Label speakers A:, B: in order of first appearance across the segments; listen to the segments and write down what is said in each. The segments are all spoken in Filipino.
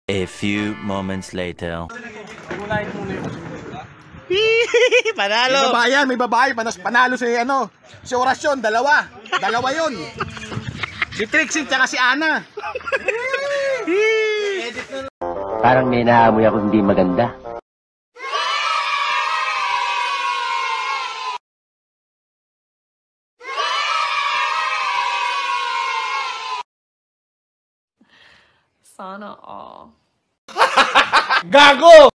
A: A few moments later.
B: Panalo.
C: May babae, panalo si si Orasyon, dalawa yun. Si Trixie tsaka si Ana.
D: Parang may naamoy ako hindi maganda.
E: Sana all.
C: Gago!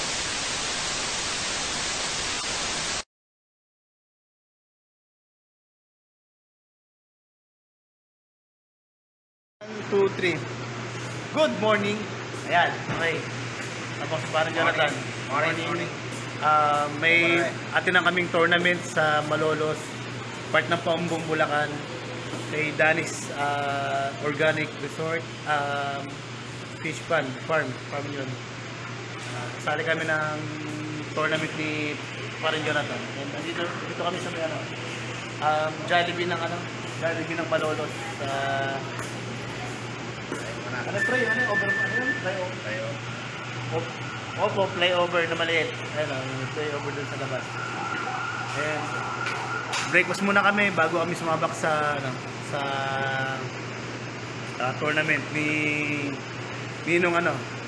C: Two, three. Good morning. Ayan, okay. Tapos parang Jonathan. Morning. May atin na kaming tournament sa Malolos, part ng Paumbong, Bulacan, kay Danis Organic Resort, Fish Farm yun. Kasali kami ng tournament ni parang Jonathan. And dito kami sa Jollibee ng Malolos sa flyover na maliit. Flyover dun sa labas. And breakfast muna kami bago kami sumabak sa tournament ni Ninong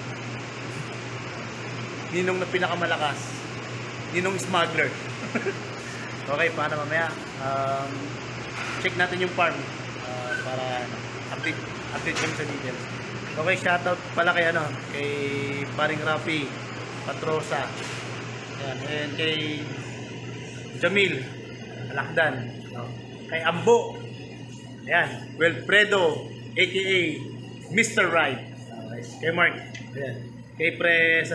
C: na pinakamalakas. Ninong smuggler. Okay, paano mamaya? Check natin yung farm para update kami sa details. Okay, shoutout pala kay kay paring Rafi Patrosa. Yan, and kay Jamil Alakdan, kay Ambo. Ayan, Wilfredo aka Mr. Right. Kay Mark. Ayan. Kay Pres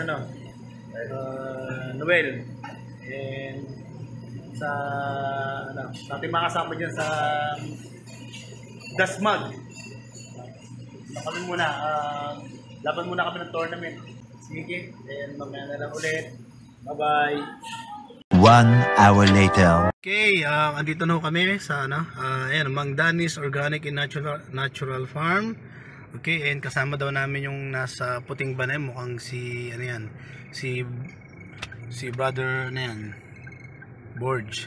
C: Noel. And sa ating mga kasama dyan sa Dasmag. Kami muna, laban muna kami ng tournament. Sige, and mamaya na lang ulit. Bye-bye.
A: 1 hour later.
C: Okay, andito na kami sa ayan, Mang Danis Organic and Natural Farm. Okay, and kasama daw namin yung nasa puting banay, mukhang si si brother na yan, Borge.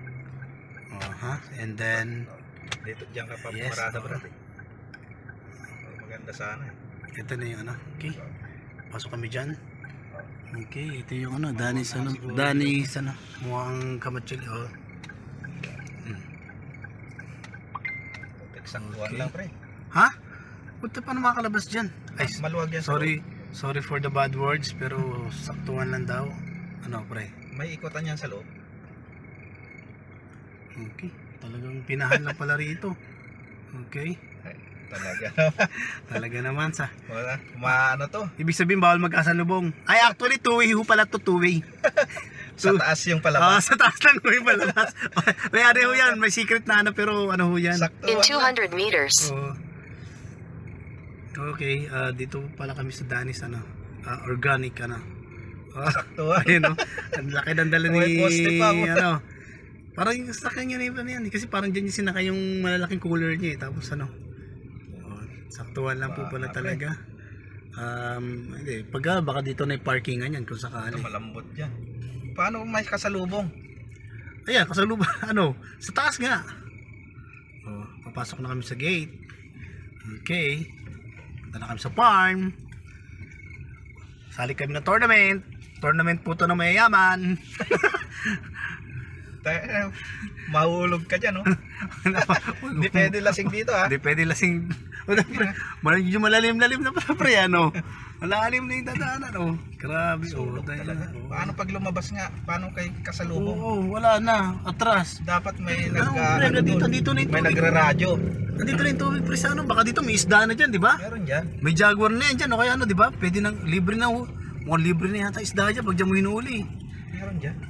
C: And then
B: Dito diyan ka pa
C: yes,
B: parada, brate. Maganda sana.
C: Ito na yung okay. Pasok kami dyan. Okay, ito yung Danis mukhang kamatsili.
B: Isang buwan lang, pre.
C: Ha? Punta pa na makalabas dyan. Ay,
B: Maluwag yan.
C: sorry for the bad words, pero saktuhan lang daw. Pre?
B: May ikotan yan sa loob.
C: Okay, talagang pinahan lang pala rito. Okay.
B: Ay, talaga.
C: Talaga naman sa.
B: Wala, to.
C: Ibig sabihin bawal magkasalubong. Ay, actually two-way ho pala to, two-way.
B: Sa taas yung palabas.
C: Sa taas lang ho yung palabas. May ho yan, may secret na pero ho yan.
B: Sakto.
E: In 200 meters.
C: Okay, dito pala kami sa Danis organic
B: Sakto.
C: Ayun ang laki ng dala ni parang yung sakyan niya na yan kasi parang dyan yung sinakay yung malalaking cooler niya tapos saktuhan lang po pala talaga. Hindi, baka dito na yung parkingan yan kung sakali.
B: Malambot dyan. Paano may kasalubong?
C: Ayan, kasalubong sa taas nga. Papasok na kami sa gate. Okay, punta na kami sa farm. Sali kami ng tournament po to ng mayayaman.
B: Mahulog ka dyan, Hindi pwede lasing dito, ha?
C: Hindi pwede lasing. Medyo malalim-lalim na pala, pre, malalim na yung dadaanan, Grabe,
B: Paano pag lumabas nga? Paano kay kasalubong?
C: Wala na, atras.
B: Dapat may
C: dito na yung
B: may nagraradyo.
C: Nandito na yung tubig, pre, baka dito may isda na dyan, di ba?
B: Meron dyan.
C: May jaguar na yan dyan, o kaya di ba? Pwede nang libre na, mukhang libre na yata isda dyan pag dyan mo hinuuli.
B: Meron dyan.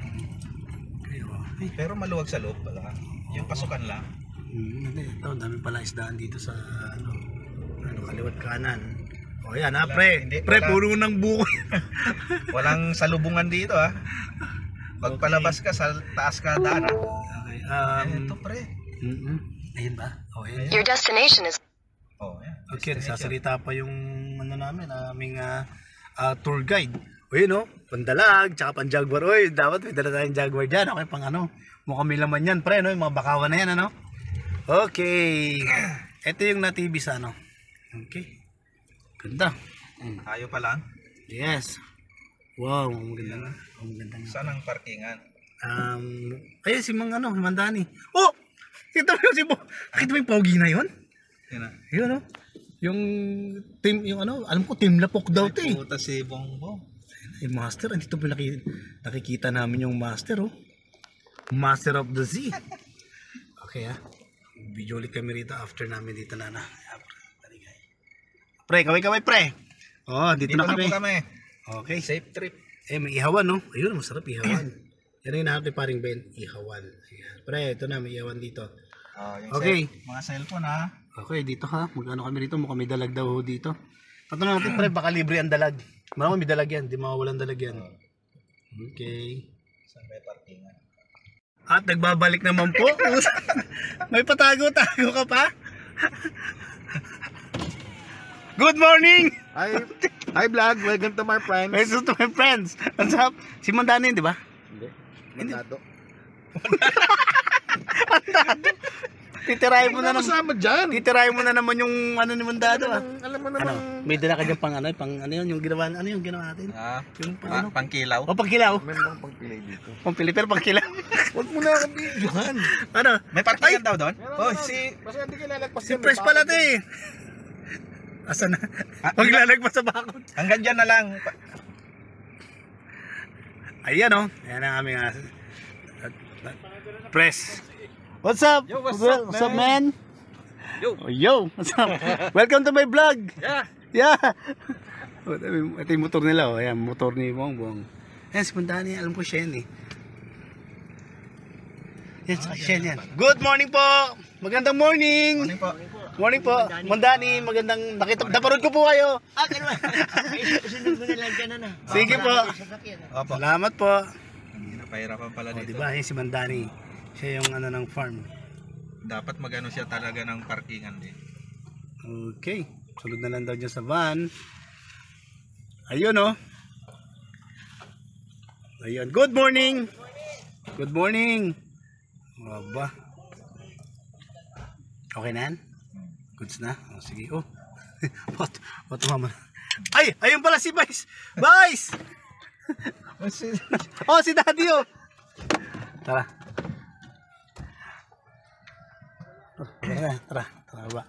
B: Pero maluwag sa loob pala. Yung pasukan lang.
C: Ito, dami pala isdaan dito sa kaliwat kanan. Yan pre. Pre, puro ng buko.
B: Walang salubungan dito, ha. Pag palabas ka sa taas ka daan.
C: Okay.
B: Ito, pre.
C: Ayun ba?
E: Your destination is
B: yan.
C: Okay, sasalita pa yung ano namin, aming tour guide. O yun o, pandalag, tsaka pan Jaguar. Oy, dapat may dala tayong Jaguar dyan. Okay, pang ano, mukhang may laman yan, pre, no? Yung mga bakawan na yan, ano? Okay. Ito yung na-TV sa ano. Okay. Ganda.
B: Tayo pa lang.
C: Yes. Wow, ang ganda na. Ang ganda na.
B: Saan ang parkingan?
C: Ayun si Mang ano, Mandani. Oh! Kita mo yung nakita mo yung pogi na yun?
B: Yan na.
C: Yun oh. Yung team, yung ano, alam ko team Lapok daw to eh.
B: Puta si Bongbong.
C: Yung master, andito po nakikita namin yung master oh. Master of the sea. Okay ah. Video ulit kami rito after namin dito na. Pre, kaway pre. Oh, dito na kami.
B: Po kami.
C: Okay.
B: Safe trip.
C: May ihawan no? Ayun, masarap ihawan. Yan ang hinahanap ni paring Ben, ihawan. Ayan. Pre, ito na, may ihawan dito.
B: Yung
C: Okay.
B: mga cellphone ha.
C: Okay, dito ha. Magkano kami dito? Mukhang may dalag daw dito. Tatanong natin pre, baka libre ang dalag. Maraming may dalag yan, di mawawalan dalag yan. Okay.
B: Saan may parkingan?
C: At nagbabalik naman po. May patago-tago ka pa? Good morning!
B: Hi vlog, welcome to my friends.
C: Welcome to my friends. What's up? Si Mandani, di ba?
B: Hindi. Mandado.
C: Titirahin mo na naman.
B: Kasama dyan.
C: Titirahin mo na naman yung ano ni Mandado ah.
B: Alam mo
C: Ano?
B: naman.
C: May dala ka dyan pang ano yun, yung ginawa, ano yung ginawa natin? Yung pang ano?
B: Pangkilaw.
C: O pangkilaw.
B: Meron bang pangkilay dito?
C: Pampili pero pangkilaw.
B: Huwag mo na akong videohan.
C: Ano?
B: May parkingan daw doon? Oh,
F: Basta hindi kilalagpas
C: Si Press pala to eh. Asa na? Paglalagpas sa bakod.
B: Hanggang dyan na lang.
C: Ayan o. Ayan ang aming Press. What's up?
F: Yo, what's
C: What's up, man?
F: Yo.
C: Oh, yo. What's up? Welcome to my vlog.
F: Yeah.
C: Yeah. Ito yung motor nila. Oh. Ayan, motor ni Bongbong. Ayan, si Mandani. Alam ko siya yan eh. Yan, siya yan. Good morning po. Magandang morning.
B: Morning po.
C: Morning po. Mandani, magandang naparod ko po kayo.
F: Sunod mo na lang dyan na.
C: Sige po.
B: Opo.
C: Salamat po.
B: Napahirapan pala
C: O,
B: dito.
C: diba? Yan si Mandani. Siya yung ano ng farm.
B: Dapat magano siya talaga ng parkingan din.
C: Okay. Sunod na lang daw dyan sa van. Ayun oh. Ayun. Good morning. Good morning. Aba. Okay na yan? Goods na? O, sige. Oh. What mama? Ay! Ayun pala si Vice! Vice! Oh, si Daddy oh! Tara. Tara ba?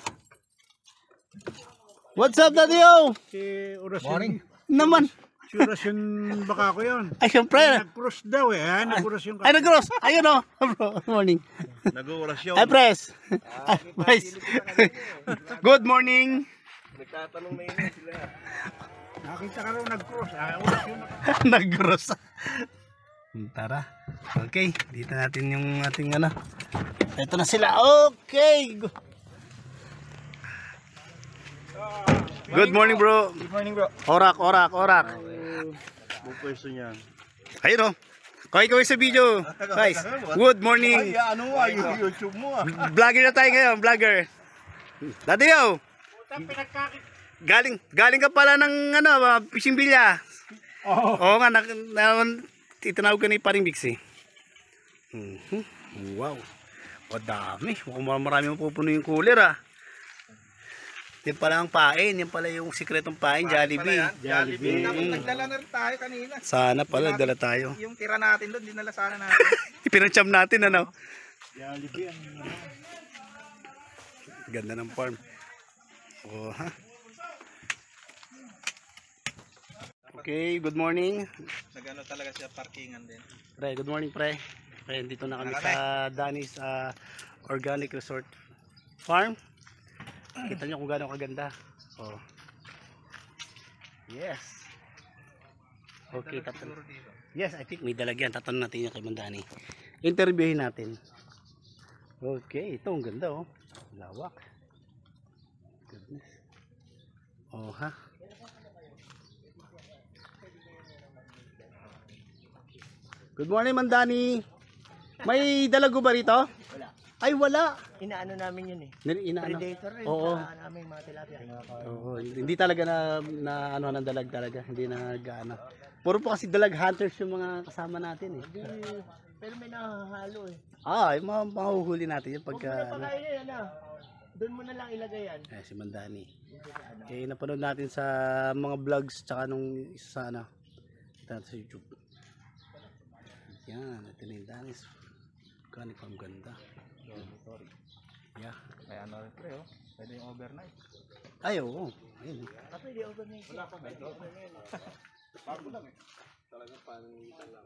C: What's up, Daddy oh?
F: Si Orasyon.
B: Morning.
C: Naman.
F: Si Orasyon baka ako yun.
C: Ay, syempre.
F: Nag-cross daw eh. Nag-orasyon ka.
C: Ay, nag-cross. Ayun o. Good morning.
F: Nag-orasyon.
C: Ay, Press. Ay, Vice. Good morning.
B: Nagtatanong na yun sila.
F: Nakita ka rin nag-cross. Orasyon na.
C: Nag-cross. Tara. Okay. Dito natin yung ating ano. Ito na sila. Okay. Good morning, bro.
B: Good morning bro.
C: Orak.
F: Buong pwesto niya.
C: Ayun o. Kaway sa video. Guys, good morning.
F: Ano nga yung YouTube mo ah.
C: Vlogger na tayo ngayon, vlogger. Daddy yo. Galing ka pala ng ano, fishing bilya. Oo nga, titinawag ka ni paring Bixie. Wow. O dami. Mukhang marami mapupuno yung cooler ah. Yan pala ang pain. Yan pala yung sikretong pain, Jollibee.
B: Jollibee. Nagdala na rin tayo kanina.
C: Sana pala, dala tayo.
B: Yung tira natin doon, dinala sana natin.
C: Ipinacham natin ano.
F: Jollibee ang
C: Ganda ng farm. Oh, ha? Okay, good morning.
B: Nagano talaga siya parkingan din.
C: Pre, good morning pre. Pre, dito na kami sa Danny's Organic Resort Farm. Kita nyo kung gaano kaganda. Oh. Yes. Okay, tatanong. Yes, I think may dalagyan. Tatanong natin yung kay Mandani. Interviewin natin. Okay, ito ang ganda oh. Lawak. Goodness. Oh ha. Good morning, Mandani. May dalago ba rito? Wala. Ay, wala.
G: inaano namin yun eh.
C: Inaano?
G: Predator rin
C: Oo.
G: sa namin mga tilapia.
C: Oo, hindi talaga na ano ng dalag talaga, hindi nag-ano. Puro po kasi dalag hunters yung mga kasama natin eh.
G: Pero may nahahalo eh.
C: Yung mga mahuhuli natin yung pagka
G: Huwag mo na pakainin yan ah. Doon mo na lang ilagay yan.
C: si Mandani. Napanood natin sa mga vlogs tsaka nung isa sa ano, sa YouTube. Yan, ito na yung Danis. Organic farm, ganda. Yeah.
B: May ano rin pre, oh. Pwede yung overnight.
C: Ay, oo. Ayun.
G: Pwede overnight. Wala pa may overnight.
B: Bago lang eh. Talagang panitan lang.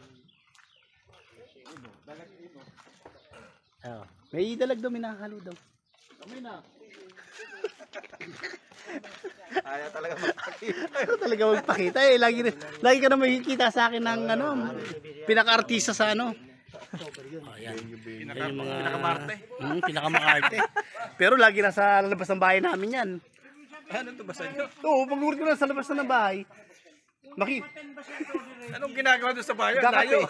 C: May dalag daw, minahalo daw.
B: Kami na. Ayaw talaga magpakita.
C: Ayaw talaga magpakita eh. Lagi ka na makikita sa akin ng ano, pinaka-artista sa ano. Yan yung mga
B: Pinakamarte.
C: Pinakamakarte. Pero lagi nasa labas ng bahay namin yan.
B: Ano ito ba sa inyo?
C: Oo, pag-uwi ko na sa labas ng bahay.
B: Anong ginagawa doon sa bayan?
C: Kakape.
B: Layo.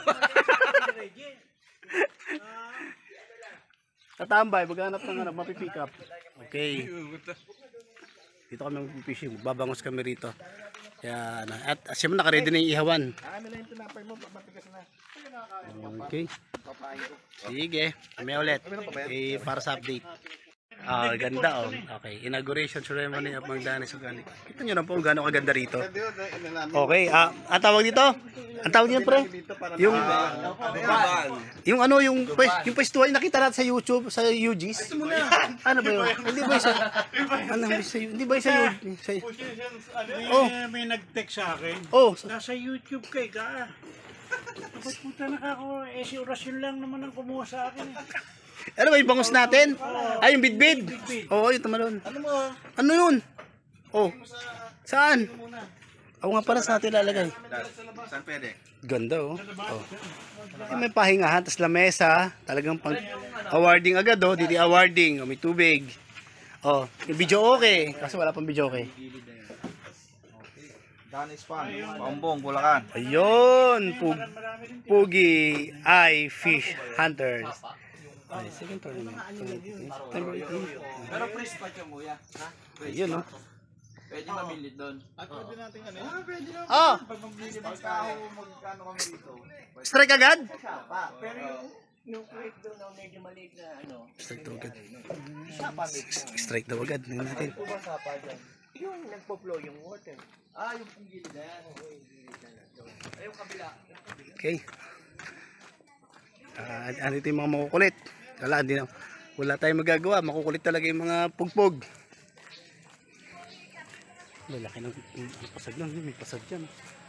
C: Tatambay, maghanap ng ano, mapipick up. Okay. Dito kami mag-fishing, babangos kami rito. Kaya, at siyempre naka-ready na yung ihawan.
B: Ano na yung tinapay mo? Matigas na.
C: Okay. Sige, kami ulit. Para sa update. Ganda oh. Okay, inauguration ceremony of Magdanis Organic. Kita nyo na po kung gaano kaganda rito. Okay, ang tawag dito? Ang tawag niyo pre? Yung ano, yung pwestuhan nakita natin sa YouTube, sa UG's. Ano ba yun? Hindi ba sa hindi ba sa UG's?
F: Oh, may nag-text sa akin.
C: Oh,
F: Nasa YouTube kay ka. Ba't puta nakako, si orasyon lang naman ang kumuha sa akin eh.
C: ano ba yung bangus natin? Ay, yung bidbid. Oo, yung tumalon. Ano yun? Oh, saan? Ako nga para sa atin lalagay.
B: Saan pwede?
C: Ganda oh. May pahingahan, tas lamesa. Talagang pang awarding agad oh. Didi awarding. May tubig. Oh, yung video okay. Kasi wala pang video okay.
B: Danis Farm, Paumbong, Bulacan.
C: Ayun. Pugi Eye Fish Hunters. Ay, second tournament. September 18.
B: Pero fresh pa yung kuya.
C: Ayun oh.
B: Pwede mamili doon. At pwede natin ano? Pwede naman.
C: Oh,
B: Pag mamili magkano kami dito.
C: strike agad?
G: Pero yung crate doon na medyo maliit na ano.
C: Strike daw agad. Strike daw agad. Tingnan natin.
G: Ubang sapa dyan. Yung nagpo-flow yung water. Yung gilid na yan. Yung kabila.
C: Okay. Andito yung mga makukulit. Wala tayong magagawa. Makukulit talaga yung mga pugpog. Lalaki ng pasag lang. May pasag dyan.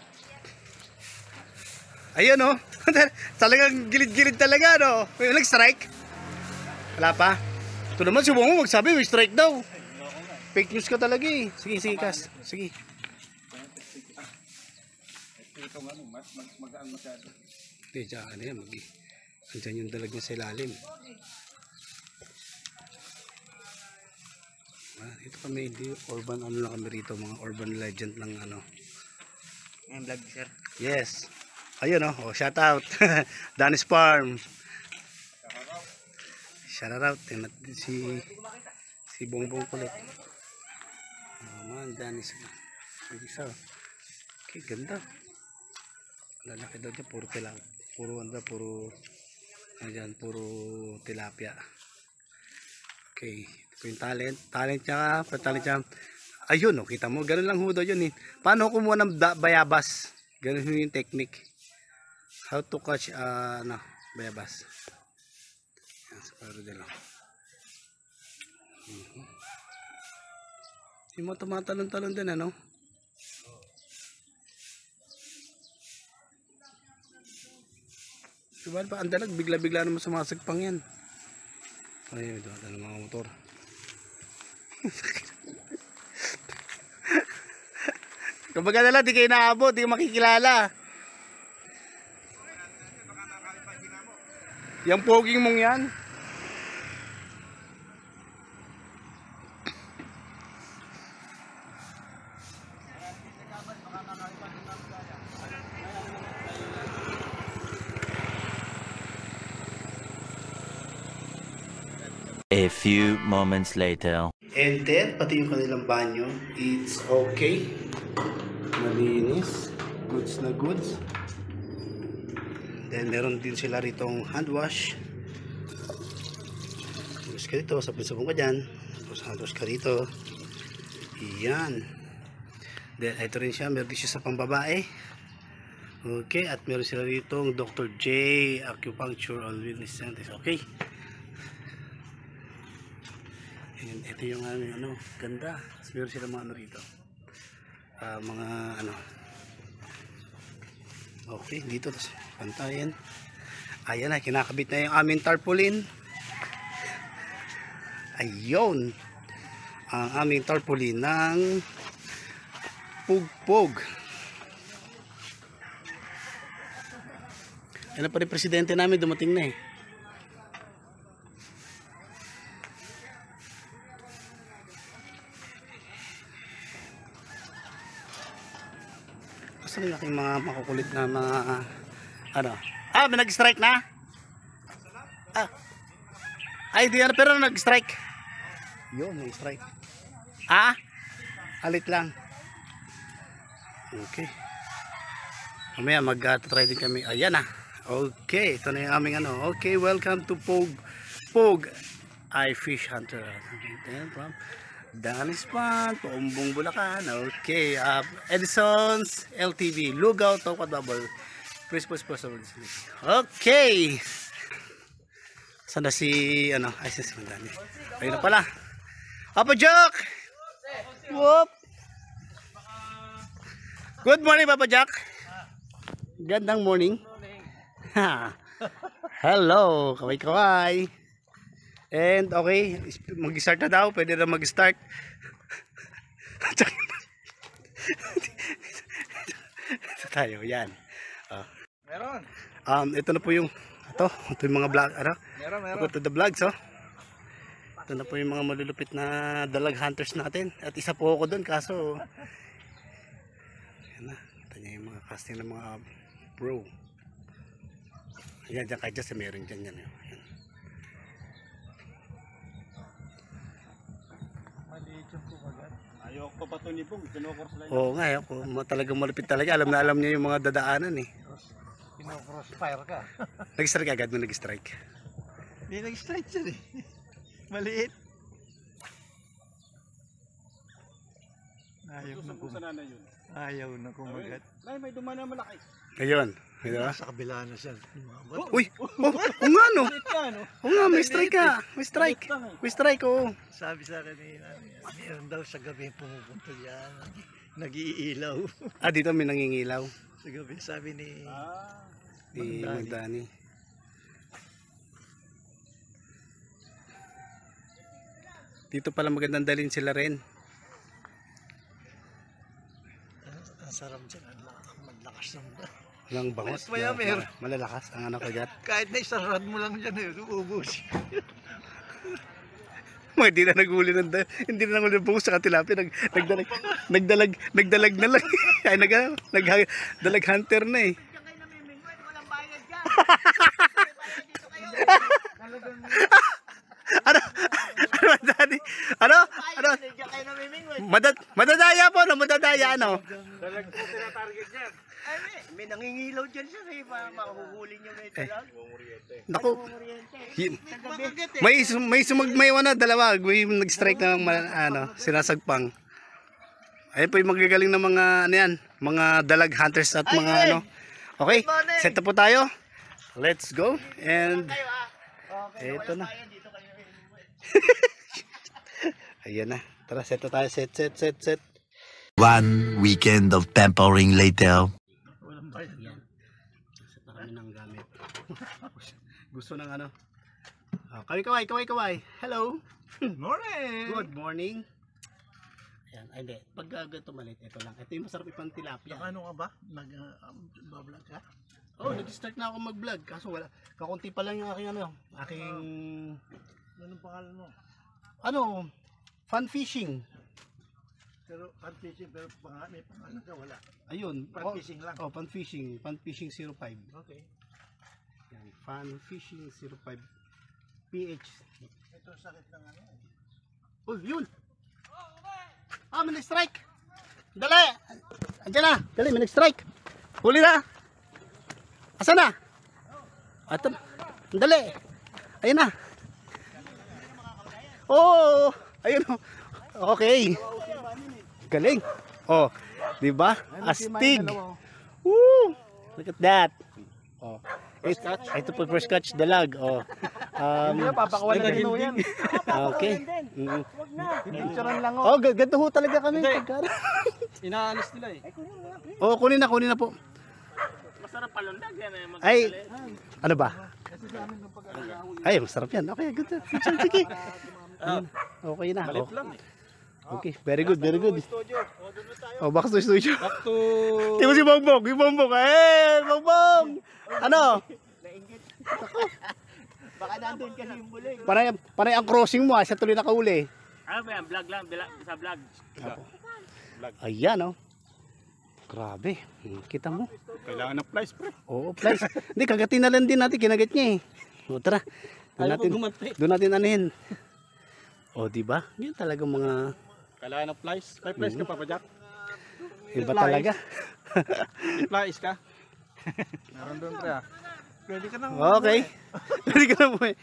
C: Ayun oh. Talagang gilid-gilid talaga no. May nag-strike. Wala pa. Ito naman si Bongo magsabi may strike daw. Fake news ka talaga eh. Sige, Kas. Sige.
B: Ito nga, mag-aang masyado.
C: Hindi, dyan yan. Andyan yung dalag niya sa ilalim. Ito kami, urban ano lang kami rito. Mga urban legend ng ano.
G: Yung vlog sir.
C: Yes. Ayun oh, shout out. Danis Farm. Shout out. Tingnan natin si Bongbong kulit. Man, Danis. Okay, ganda. Lalaki daw dyan, puro tilapia. Puro tilapia. Okay, ito yung talent. Talent niya. Ayun, oh, kita mo, ganun lang ho daw yun eh. Paano kumuha ng bayabas? Ganun yung technique. How to catch bayabas. Yan, sa paro din lang. Yung mga tumatalon-talon din, ano? Diba ba, ang dalag, bigla-bigla naman sumasagpang yan. Ay, ito ang mga motor. Kumbaga na lang, di kayo naabot, di kayo makikilala. Yung poging mong yan.
A: A few moments later.
C: And then, pati yung kanilang banyo, it's okay. Malinis. Goods na goods. Then, meron din sila ritong hand wash. Tapos ka dito, sabon-sabon ka dyan. Tapos hand wash ka dito. Iyan. Then, ito rin siya. Meron din siya sa pambabae. Okay, at meron sila ritong Dr. J Acupuncture and Wellness Center. Okay. And ito yung ano, ganda. Tapos meron sila mga ano rito. Mga ano. Okay, dito. Tapos pantayan. Ayan na, kinakabit na yung aming tarpaulin. Ayun. Ang aming tarpaulin ng Pugpog. Yan pa rin presidente namin, dumating na eh. Kasi yung aking mga makukulit na mga ano. May nag-strike na? Ay, di na, pero nag-strike. Yun, nag-strike. Alit lang. Okay. Mamaya mag-try din kami. Ayan na. Okay, ito na yung aming ano. Okay, welcome to Pog I Fish Hunter. From Danis Pond, Paumbong, Bulacan. Okay, Edison's LTV, Lugaw, Tokwa Double. Please. Okay. Saan na si, ano, ay si Mandani. Ayun na pala. Papa Jack! Whoop! Good morning, Papa Jack. Gandang morning. Hello, kaway. And okay, mag-start na daw. Pwede na mag-start. Ito tayo, yan.
B: Meron.
C: Ito na po yung ito yung mga vlog, ano?
B: Meron.
C: Ito the vlogs, oh. Ito na po yung mga malulupit na dalag hunters natin. At isa po ako doon, kaso yan na. Ito niya yung mga casting ng mga bro. Ayan, dyan kahit dyan, meron dyan yan. Ayan.
F: Ayoko pa ito ni Pong, kinocross lang.
C: Oo nga, talagang malupit talaga. Alam na alam niya yung mga dadaanan eh.
F: Kinocrossfire ka.
C: Nag-strike agad mo, nag-strike.
F: Hindi nag-strike siya eh. Maliit. Ayaw na kumagat. Ay, may dumaan na malaki.
C: Ayun. Diba?
F: Sa kabila na siya.
C: Uy! Oo nga no! Oo nga, may strike ka! May strike! May strike, oo.
F: Sabi sa akin meron daw sa gabi pumupunta yan. Nag-iilaw.
C: Dito may nangingilaw.
F: Sa gabi, sabi ni
C: Magdani. Dito pala magandang dalhin sila rin.
F: ang sarap dyan. Ang malakas ng
C: Walang bangot. Malalakas ang anak kagat.
F: kahit na isang rod mo lang dyan ubus.
C: Hindi na naghuli ng bangus sa tilapia. Nagdalag na lang. Ay, nagdalag hunter na eh. Ano? Madadaya po, madadaya ano?
F: May nangingilaw dyan siya para mahuhuli niyo may talag.
C: Naku. May dalawa, may nag-strike ng sinasagpang. Ayun po yung magagaling ng mga ano yan, mga dalag hunters at mga ano. Okay, set up po tayo. Let's go. And eto na. Ayan na. Tara, set na tayo. Set.
A: One weekend of pampering later.
F: Walang bayan yan.
C: Set na kami ng gamit. Gusto ng ano. Kaway. Hello.
F: Morning!
C: Good morning. Ayan, ay hindi. Pag ganito malit, ito lang. Ito yung masarap ipang tilapia.
F: Ano ka ba? Nag-vlog ka?
C: Oh, nag-start na ako mag-vlog. Kaso wala. Kakunti pa lang yung aking
F: Anong pangalan mo?
C: Fun fishing.
F: Pero fun fishing, pero may pangalan ka wala.
C: Ayun.
F: Fun fishing lang.
C: Oh, fun fishing. Fun fishing 05.
F: Okay.
C: Yan, fun fishing 05. PH. Uy, yun. Ah, may nag-strike. Dali. Andiyan na. Dali, may nag-strike. Huli na. Asa na? Ato. Dali. Ayun na. Oh, ayun. Okay. Galing. Oh, 'di ba? Astig. Woo! Look at that. Oh. Ito po first catch dalag. Oh.
G: Papakawan na din yan.
C: Okay.
G: Picturean lang
C: Oh, ganito ho talaga kami.
G: Inaalis nila eh.
C: Oh, kunin na po.
F: Masarap palundag yan eh.
C: Ay, ano ba? Ay, masarap yan. Okay, good. Sige. Okay na. Oh. Okay, very good. Oh, back to studio.
G: Back to...
C: Tingnan si Bongbong. Yung Bongbong. Eh, Bongbong! Ano?
G: Baka nandun kasi yung buling.
C: Panay ang crossing mo. Siya tuloy nakauli.
F: Ano ba yan? Vlog lang. Sa vlog.
C: Ayan, oh. Grabe. Kita mo.
G: Kailangan ng flies, pre.
C: Oo, flies. Hindi, kagatin na lang din natin. Kinagat niya eh. O, tara. Doon natin anuhin. O, diba? Yan talaga mga...
G: Kailangan ng flies. May flies ka pa pa, Jack?
C: Iba talaga.
G: May flies ka? Meron doon, pre. Pwede ka nang...
C: Okay. Pwede ka na mo eh.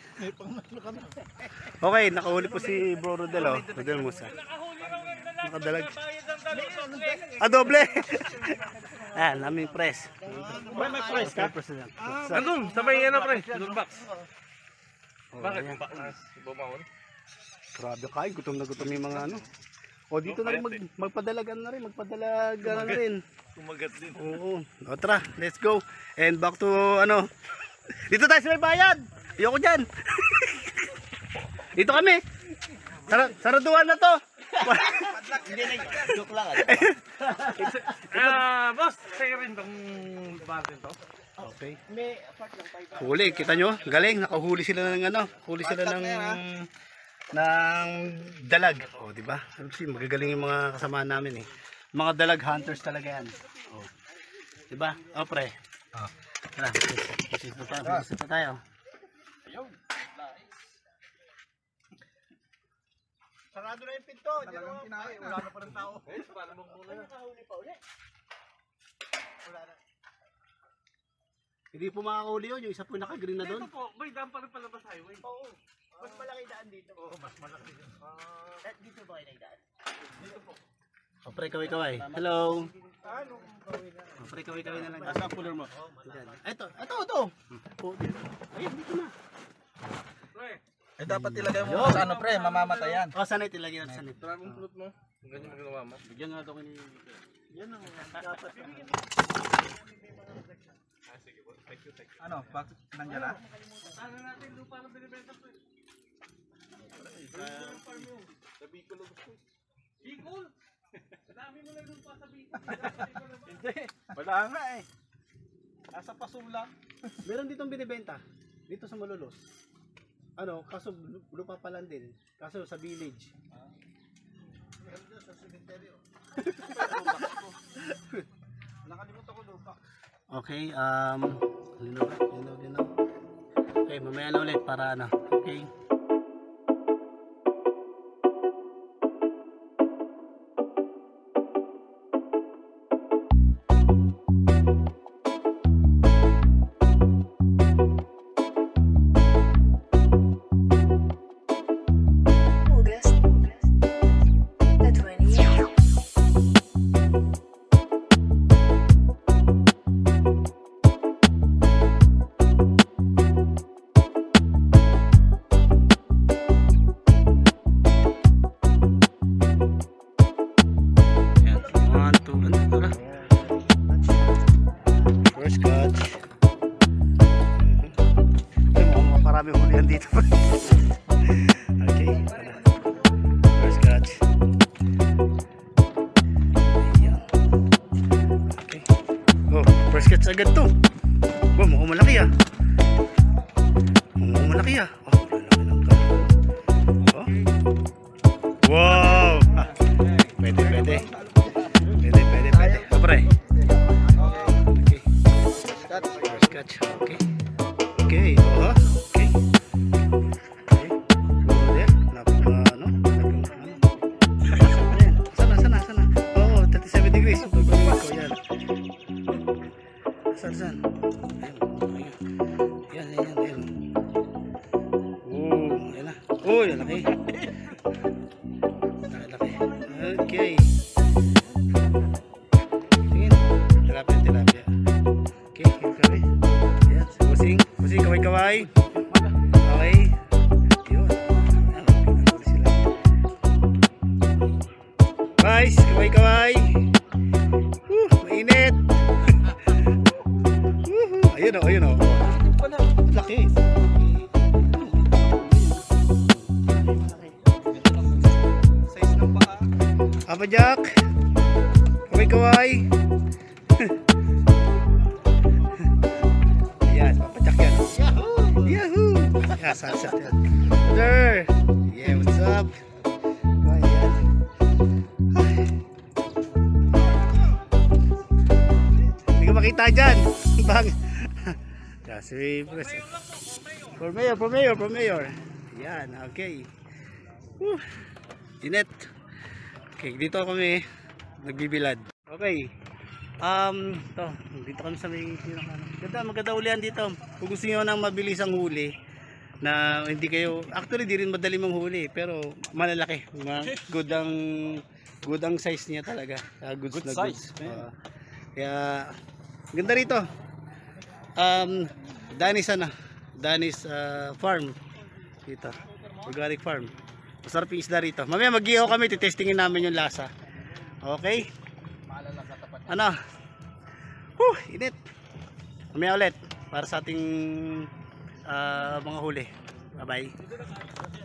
C: Okay, nakahuli po si Bro Rodel, oh. Rodel Musa. Nakadalag. Ah, doble! Ah, naming press.
G: May flies ka?
B: Andun, sabay yan na pre. Doon box. Bakit? Bumahon?
C: Grabe kain, gutom na gutom yung mga ano. O dito na rin magpadalagan na rin, magpadalagan na rin.
B: Kumagat din.
C: Oo. O tara, let's go. And back to ano. Dito tayo sa may bayad. Ayoko dyan. Dito kami. Saraduan na to.
G: Joke lang.
B: Boss, sa'yo rin tong batin to.
C: Okay.
G: May apart lang tayo.
C: Huli, kita nyo? Galing, nakahuli sila ng ano. Huli sila ng dalag. O, di ba? Kasi magagaling yung mga kasama namin eh. Mga dalag hunters talaga yan. O. Di ba? O, pre. O. Tara, visit na tayo.
G: Sarado na yung pinto. Talagang kinain. Wala na pa ng tao. Nakahuli pa uli. Wala na.
C: Hindi po makakahuli yun. Yung isa po nakagreen na doon.
B: Ito po, may dam pa rin pala ba sa highway?
G: Oo. Mas malaki daan dito.
B: Oo, mas malaki yun.
G: Dito ba kayo nagdaan?
B: Dito po.
C: O, pre, kaway-kaway. Hello.
G: Ano kung gawin na?
C: O, pre, kaway-kaway na lang.
G: Asa cooler mo?
C: Ito. O, dito. Ayun, dito na.
B: Eh dapat ilagay mo sa ano pre, mamamatay yan.
C: O, sanay tilagay natin sanay.
B: Dragong fruit mo. Ganyan mo ginawa mo.
C: Bigyan nga daw kini.
G: Yan ang dapat.
B: Ano, bakit nandiyan na?
F: Ano natin lupa na binibenta po eh.
B: Sa Bicol gusto.
F: Bicol! Dami mo na lupa sa Bicol.
G: Hindi. Wala nga eh. Nasa pasula.
C: Meron ditong binibenta. Dito sa Malolos. Ano, kaso lupa pa lang din. Kaso sa village.
G: Meron doon sa sementeryo. Nakalimutan ko lupa.
C: Okay, linaw. Okay, mamaya na ulit para ano. Okay.
E: August the 20th.
C: Yan. 1, 2, ano tara. First catch. Ay, mukhang maparami hulihan dito. Okay. First catch. Ayan. Okay. Oh, first catch agad to. Oh, mukhang malaki ah. Mukhang malaki ah. Oh, lalaki ng kampo. Oh. Wow! Ah, pwede. Kapre. Okay. First catch. Okay. Okay. Oh, okay. Okay. Puro Tarzan. Ayan, ayan, ayan. Oh, ayan na. Oh, ayan, laki. Laki. Okay. Tingin. Tilapia, tilapia. Okay, kaway. Ayan, busing. Busing, kaway-kaway. Okay. Yun. Huli sila. Guys, kaway-kaway. Mainit. Ayun o, ayun o. Laki.
G: Size ng paa.
C: Apa Jack? Kaway-kaway. Ayan, Papa Jack yan. Yahoo! Yeah, sunset yan. Brother! Yeah, what's up? Ayan. Hindi ko makita dyan. Bang. Yeah, si For mayor. Ayan, okay. Dinet. Okay, dito kami nagbibilad. Okay. To, dito kami sa may maganda ulian dito. Kung gusto niyo ng mabilisang huli na hindi kayo actually di rin madali manghuli pero malalaki. Good ang size niya talaga. Good size. Kaya ganda rito. Danis farm dito. Organic farm. Masarap yung isda rito. Mamaya mag-ihaw kami, titestingin namin yung lasa. Okay? Ano? Init. Mamaya ulit para sa ating mga huli. Bye-bye.